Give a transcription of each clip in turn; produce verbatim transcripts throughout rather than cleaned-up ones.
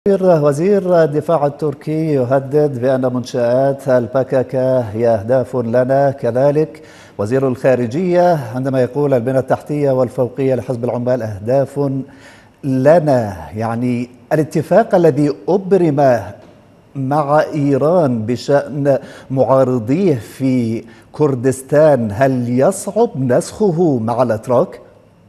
وزير الدفاع التركي يهدد بأن منشآت البككة هي أهداف لنا. كذلك وزير الخارجية عندما يقول البنى التحتية والفوقية لحزب العمال أهداف لنا. يعني الاتفاق الذي أبرم مع إيران بشأن معارضيه في كردستان، هل يصعب نسخه مع الأتراك؟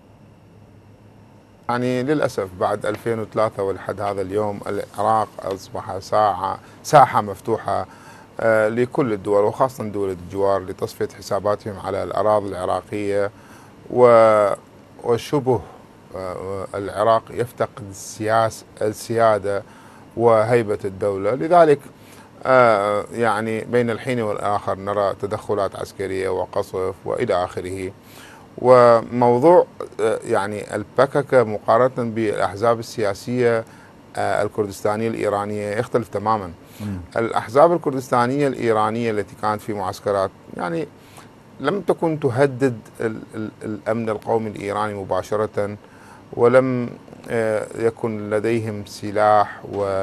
يعني للأسف بعد ألفين وثلاثة ولحد هذا اليوم العراق أصبح ساعة ساحة مفتوحة لكل الدول وخاصة دول الجوار لتصفية حساباتهم على الأراضي العراقية، وشبه العراق يفتقد السياسة السيادة وهيبة الدولة. لذلك يعني بين الحين والآخر نرى تدخلات عسكرية وقصف وإلى آخره. وموضوع يعني البككة مقارنة بالأحزاب السياسية الكردستانية الإيرانية يختلف تماما. الأحزاب الكردستانية الإيرانية التي كانت في معسكرات يعني لم تكن تهدد الأمن القومي الإيراني مباشرة، ولم يكن لديهم سلاح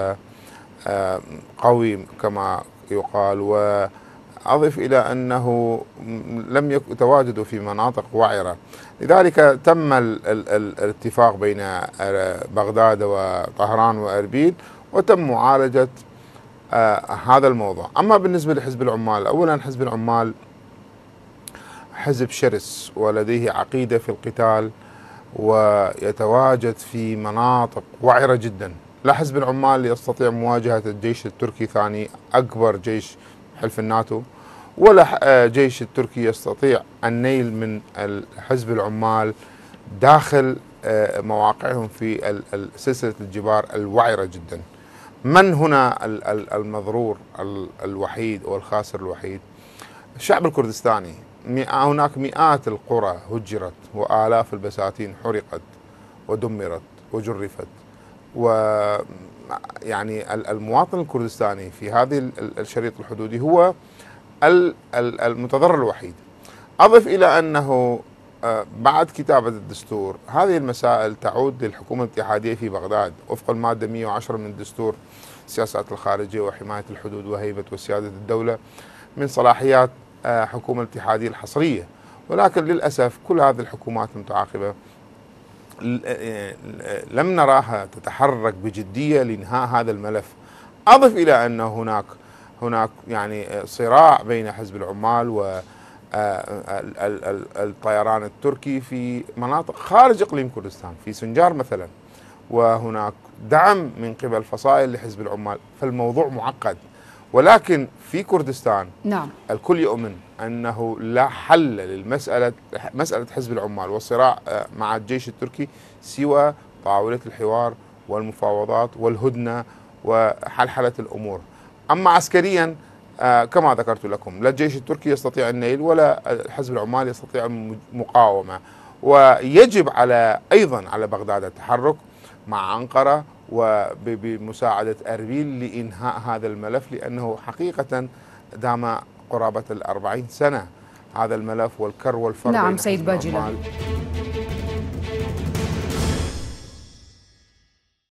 وقوي كما يقال، و أضف إلى أنه لم يتواجدوا في مناطق وعرة. لذلك تم الاتفاق بين بغداد وطهران وأربيل وتم معالجة هذا الموضوع. أما بالنسبة لحزب العمال، أولا حزب العمال حزب شرس ولديه عقيدة في القتال ويتواجد في مناطق وعرة جدا. لا حزب العمال يستطيع مواجهة الجيش التركي، ثاني أكبر جيش حلف الناتو، ولا جيش التركي يستطيع النيل من حزب العمال داخل مواقعهم في سلسلة الجبار الوعرة جدا. من هنا المضرور الوحيد والخاسر الوحيد؟ الشعب الكردستاني. هناك مئات القرى هجرت وآلاف البساتين حرقت ودمرت وجرفت، ويعني المواطن الكردستاني في هذه الشريط الحدودي هو المتضرر الوحيد. أضف إلى أنه بعد كتابة الدستور هذه المسائل تعود للحكومة الاتحادية في بغداد وفق المادة مئة وعشرة من دستور السياسات الخارجية وحماية الحدود وهيبة وسيادة الدولة، من صلاحيات حكومة الاتحادية الحصرية. ولكن للأسف كل هذه الحكومات المتعاقبة لم نراها تتحرك بجدية لإنهاء هذا الملف. أضف إلى أن هناك هناك يعني صراع بين حزب العمال والطيران التركي في مناطق خارج إقليم كردستان، في سنجار مثلا، وهناك دعم من قبل فصائل لحزب العمال. فالموضوع معقد، ولكن في كردستان نعم الكل يؤمن أنه لا حل للمسألة مسألة حزب العمال والصراع مع الجيش التركي سوى طاولة الحوار والمفاوضات والهدنة وحلحلة الأمور. أما عسكريا كما ذكرت لكم، لا الجيش التركي يستطيع النيل ولا حزب العمال يستطيع المقاومة، ويجب على أيضا على بغداد التحرك مع أنقرة وبمساعدة أربيل لإنهاء هذا الملف، لأنه حقيقة دام قرابة الأربعين سنة هذا الملف والكر والفر. نعم سيد باجلة.